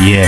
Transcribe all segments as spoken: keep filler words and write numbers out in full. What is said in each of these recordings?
Yeah.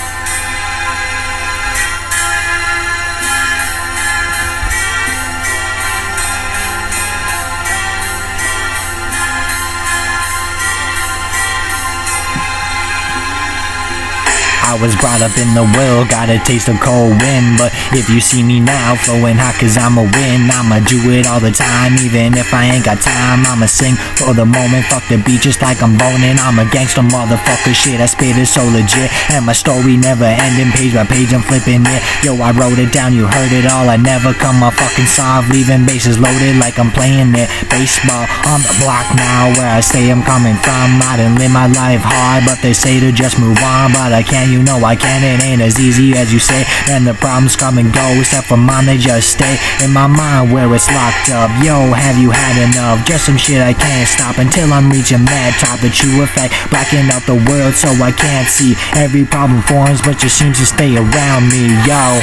I was brought up in the world, got a taste of cold wind. But if you see me now, flowing hot cause I'ma win. I'ma do it all the time, even if I ain't got time. I'ma sing for the moment, fuck the beat just like I'm boning. I'm a gangster motherfucker, shit I spit is so legit. And my story never ending, page by page I'm flipping it. Yo, I wrote it down, you heard it all. I never come off fucking soft, leaving bases loaded like I'm playing it. Baseball on the block now, where I say I'm coming from. I done live my life hard, but they say to just move on. But I can't, you know I can, it ain't as easy as you say. And the problems come and go, except for mine, they just stay in my mind where it's locked up. Yo, have you had enough? Just some shit I can't stop until I'm reaching that top. The true effect, blacking out the world so I can't see. Every problem forms, but just seems to stay around me, yo.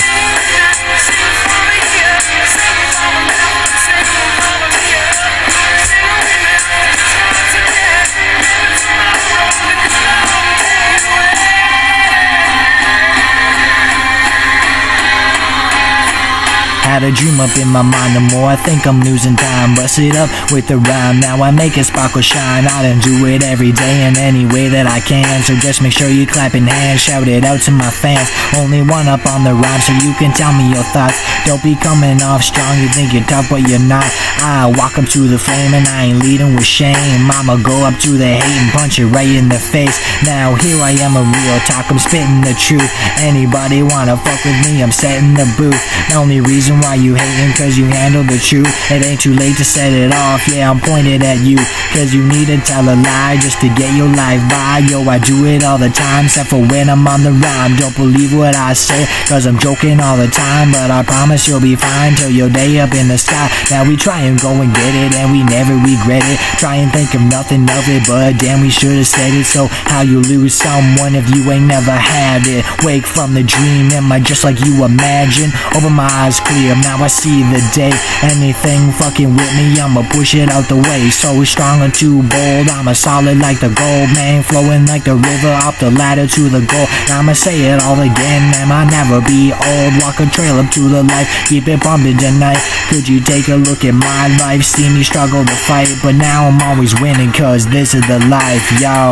Had a dream up in my mind, the more I think I'm losing time. Bust it up with the rhyme, now I make it sparkle shine. I done do it every day in any way that I can. So just make sure you clapping hands, shout it out to my fans. Only one up on the rhyme so you can tell me your thoughts. Don't be coming off strong, you think you're tough but you're not. I walk up to the flame and I ain't leading with shame. I'ma go up to the hate and punch it right in the face. Now here I am, a real talk, I'm spitting the truth. Anybody wanna fuck with me, I'm setting the booth. The only reason why you hating cause you handle the truth. It ain't too late to set it off, yeah I'm pointed at you. Cause you need to tell a lie just to get your life by. Yo, I do it all the time, except for when I'm on the rhyme. Don't believe what I say, cause I'm joking all the time. But I promise you'll be fine till your day up in the sky. Now we try and go and get it, and we never regret it. Try and think of nothing of it, but damn we should've said it. So how you lose someone if you ain't never had it? Wake from the dream, am I just like you imagine? Open my eyes clear, now I see the day. Anything fucking with me, I'ma push it out the way. So strong and too bold, I'm a solid like the gold, man. Flowing like the river, up the ladder to the goal. Now I'ma say it all again, man, I'll never be old. Walk a trail up to the light, keep it bumping tonight. Could you take a look at my life, see me struggle to fight, but now I'm always winning cause this is the life, yo.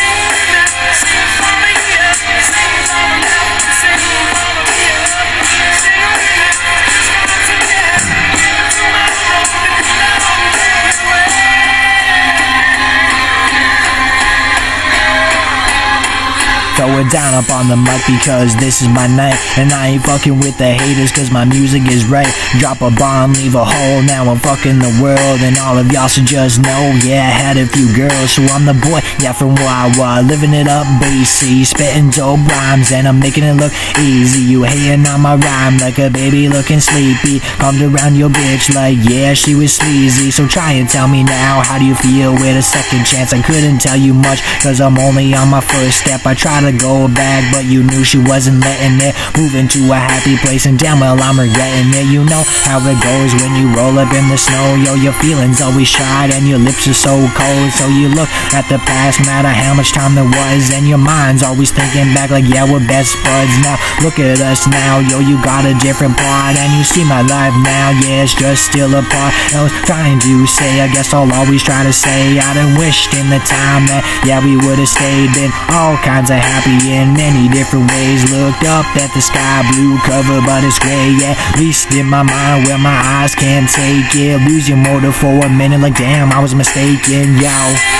Throw it down up on the mic because this is my night. And I ain't fucking with the haters cause my music is right. Drop a bomb, leave a hole, now I'm fucking the world. And all of y'all should just know, yeah, I had a few girls. So I'm the boy, yeah, from where I was, living it up, B C. Spitting dope rhymes and I'm making it look easy. You hating on my rhyme like a baby looking sleepy. Comes around your bitch like, yeah, she was sleazy. So try and tell me now, how do you feel with a second chance? I couldn't tell you much cause I'm only on my first step. I try to go back, but you knew she wasn't letting it. Moving to a happy place and damn well I'm regretting it. You know how it goes when you roll up in the snow. Yo, your feelings always shine and your lips are so cold. So you look at the past, no matter how much time there was, and your mind's always thinking back like, yeah, we're best buds. Now look at us now, yo, you got a different part. And you see my life now, yeah, it's just still a part. I was trying to say, I guess I'll always try to say, I done wished in the time that, yeah, we would've stayed. Been all kinds of happy in many different ways. Looked up at the sky blue cover but it's gray, yeah. At least in my mind where my eyes can't take it. Lose your motor for a minute like damn I was mistaken, yo.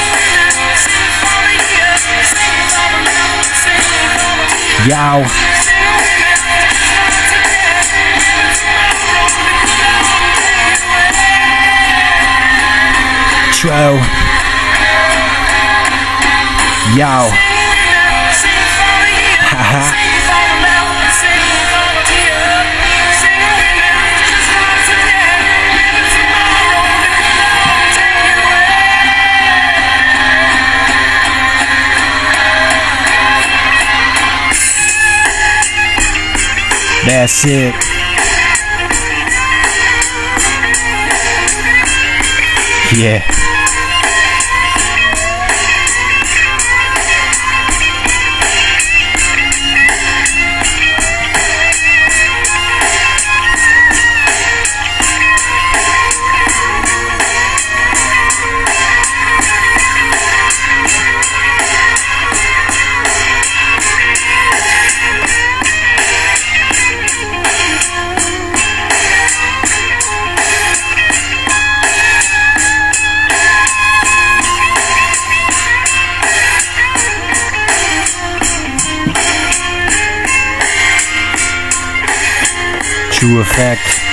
Yo. True. Yo. Haha. That's it. Yeah. into effect.